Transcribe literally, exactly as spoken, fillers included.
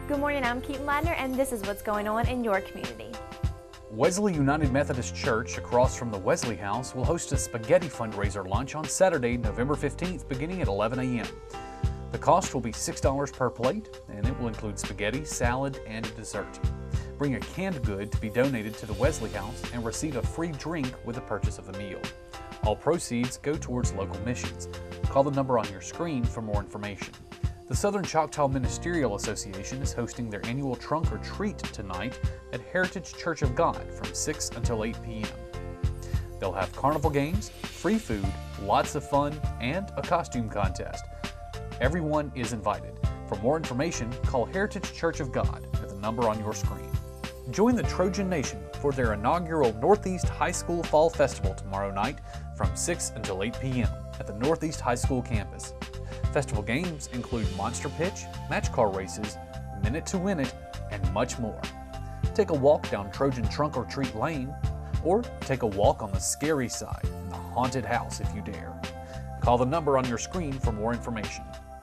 Good morning, I'm Keaton Ladner, and this is what's going on in your community. Wesley United Methodist Church, across from the Wesley House, will host a spaghetti fundraiser lunch on Saturday, November fifteenth, beginning at eleven a m The cost will be six dollars per plate, and it will include spaghetti, salad, and a dessert. Bring a canned good to be donated to the Wesley House and receive a free drink with the purchase of the meal. All proceeds go towards local missions. Call the number on your screen for more information. The Southern Choctaw Ministerial Association is hosting their annual Trunk or Treat tonight at Heritage Church of God from six until eight p m They'll have carnival games, free food, lots of fun, and a costume contest. Everyone is invited. For more information, call Heritage Church of God at the number on your screen. Join the Trojan Nation for their inaugural Northeast High School Fall Festival tomorrow night from six until eight p m at the Northeast High School campus. Festival games include Monster Pitch, Match Car races, Minute to Win It, and much more. Take a walk down Trojan Trunk or Treat Lane, or take a walk on the scary side in the haunted house if you dare. Call the number on your screen for more information.